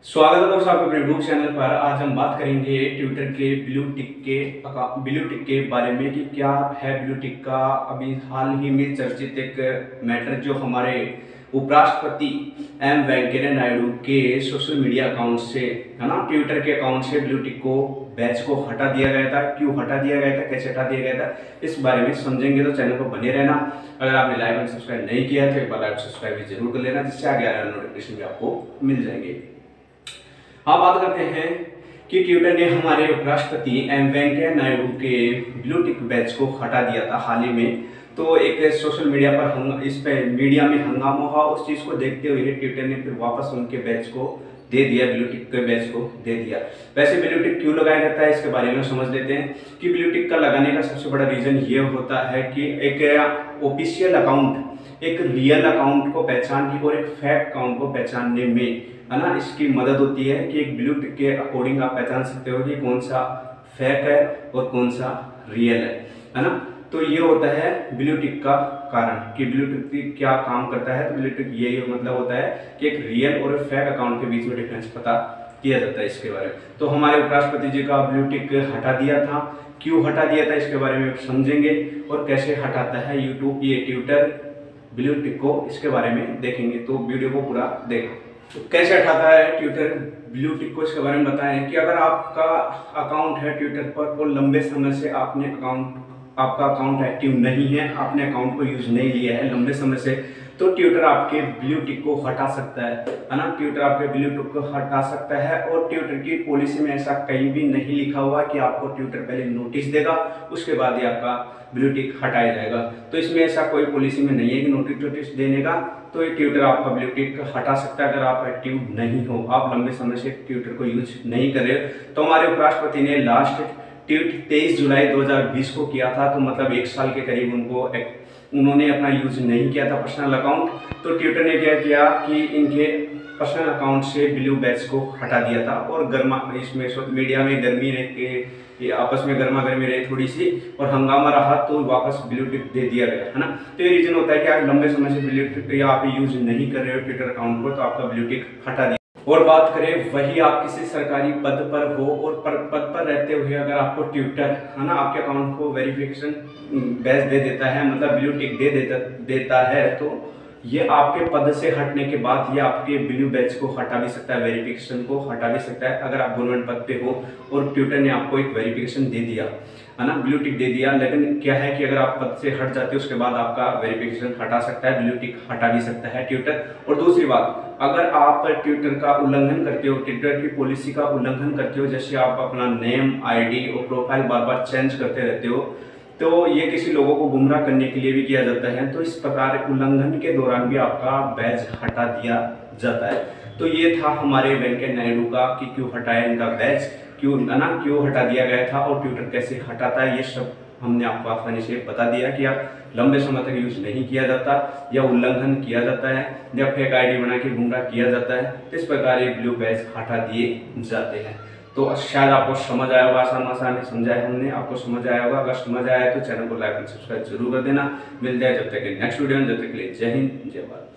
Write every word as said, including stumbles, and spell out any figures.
स्वागत है दोस्तों आपके अपने यूट्यूब चैनल पर। आज हम बात करेंगे ट्विटर के ब्लू टिक के ब्लू टिक के बारे में कि क्या है ब्लू टिक का। अभी हाल ही में चर्चित एक मैटर जो हमारे उपराष्ट्रपति एम वेंकैया नायडू के सोशल मीडिया अकाउंट से है ना, ट्विटर के अकाउंट से ब्लू टिक को बैच को हटा दिया गया था। क्यों हटा दिया गया था, कैसे हटा दिया गया था, इस बारे में समझेंगे तो चैनल पर बने रहना। अगर आपने लाइक एंड सब्सक्राइब नहीं किया तो एक बार लाइक सब्सक्राइब भी जरूर कर लेना, जिससे आगे आने वाले नोटिफिकेशन भी आपको मिल जाएंगे। अब बात करते हैं कि ट्विटर ने हमारे उपराष्ट्रपति एम वेंकैया नायडू के ब्लू टिक बैच को हटा दिया था हाल ही में। तो एक सोशल मीडिया पर हंग, इस पे मीडिया में हंगामा हुआ। उस चीज़ को देखते हुए ट्विटर ने फिर वापस उनके बैच को दे दिया, ब्लू टिक के बैच को दे दिया। वैसे ब्लू टिक क्यों लगाया जाता है इसके बारे में समझ लेते हैं कि ब्लू टिक का लगाने का सबसे बड़ा रीज़न ये होता है कि एक ऑफिशियल अकाउंट एक रियल अकाउंट को पहचानने और एक फेक अकाउंट को पहचानने में है ना, इसकी मदद होती है कि एक ब्लू टिक के अकॉर्डिंग आप पहचान सकते हो कि कौन सा फेक है और कौन सा रियल है है ना। तो ये होता है ब्लू टिक का कारण कि ब्लू टिक क्या काम करता है। तो ब्लू टिक ये मतलब होता है कि एक रियल और फेक अकाउंट के बीच में डिफरेंस पता किया जाता है इसके बारे में। तो हमारे उपराष्ट्रपति जी का ब्लू टिक हटा दिया था। क्यों हटा दिया था इसके बारे में समझेंगे और कैसे हटाता है यूट्यूब ये ट्विटर ब्लू टिक को, इसके बारे में देखेंगे। तो वीडियो को पूरा देखो। तो कैसे हटाता है ट्विटर ब्लू टिक को, इसके बारे में बताएं कि अगर आपका अकाउंट है ट्विटर पर और लंबे समय से आपने अकाउंट आपका अकाउंट एक्टिव नहीं है, आपने अकाउंट को यूज नहीं लिया है लंबे समय से, तो ट्विटर आपके ब्लू टिक को हटा सकता है है ना। ट्विटर आपके ब्लू टिक को हटा सकता है और ट्विटर की पॉलिसी में ऐसा कहीं भी नहीं लिखा हुआ कि आपको ट्विटर पहले नोटिस देगा उसके बाद ही आपका ब्लू टिक हटाया जाएगा। तो इसमें ऐसा कोई पॉलिसी में नहीं है कि नोटिस नोटिस देने का। तो ये ट्विटर आपका ब्लू टिक हटा सकता है अगर आप एक्टिव नहीं हो, आप लंबे समय से ट्विटर को यूज नहीं कर रहे। तो हमारे उपराष्ट्रपति ने लास्ट ट्वीट तेईस जुलाई दो हज़ार बीस को किया था, तो मतलब एक साल के करीब उनको एक, उन्होंने अपना यूज नहीं किया था पर्सनल अकाउंट। तो ट्विटर ने क्या किया कि इनके पर्सनल अकाउंट से ब्लू बैच को हटा दिया था और गर्मा इसमें मीडिया में गर्मी रही, आपस में गर्मा गर्मी रही थोड़ी सी और हंगामा रहा, तो वापस ब्लू टिक दे दिया गया है ना। तो ये रीजन होता है कि आप लंबे समय से ब्लू टिक या आप यूज नहीं कर रहे हो ट्विटर अकाउंट को, तो आपका ब्लू टिक हटा दिया। और बात करें वही आप किसी सरकारी पद पर हो और पर, पद पर रहते हुए अगर आपको ट्विटर है ना आपके अकाउंट को वेरिफिकेशन बैच दे देता है, मतलब ब्लू टिक दे देता देता है, तो ये आपके पद से हटने के बाद ये आपके ब्लू बैच को हटा भी सकता है, वेरिफिकेशन को हटा भी सकता है। अगर आप गवर्नमेंट पद पे हो और ट्विटर ने आपको एक वेरिफिकेशन दे दिया है ना, ब्लू टिक दे दिया, लेकिन क्या है कि अगर आप पद से हट जाते हो उसके बाद आपका वेरिफिकेशन हटा सकता है, ब्लू टिक हटा भी सकता है ट्विटर। और दूसरी बात, अगर आप ट्विटर का उल्लंघन करते हो, ट्विटर की पॉलिसी का उल्लंघन करते हो, जैसे आप अपना नेम आईडी और प्रोफाइल बार बार चेंज करते रहते हो, तो ये किसी लोगों को गुमराह करने के लिए भी किया जाता है। तो इस प्रकार उल्लंघन के दौरान भी आपका बैच हटा दिया जाता है। तो ये था हमारे वेंकैया नायडू का कि क्यों हटाया इनका बैच, क्यों ना क्यों हटा दिया गया था और ट्विटर कैसे हटाता है, ये सब हमने आपको आसानी से बता दिया कि आप लंबे समय तक यूज नहीं किया जाता या उल्लंघन किया जाता है या फेक आईडी बना के गुमराह किया जाता है, तो इस प्रकार ये ब्लू बैच हटा दिए जाते हैं। तो शायद आपको समझ आया होगा, आसान आसान समझाया हमने, आपको समझ आया होगा। अगर समझ आया तो चैनल को लाइक एंड सब्सक्राइब जरूर कर देना। मिल जाए जब तक के नेक्स्ट वीडियो में, जब तक के लिए जय हिंद जय भारत।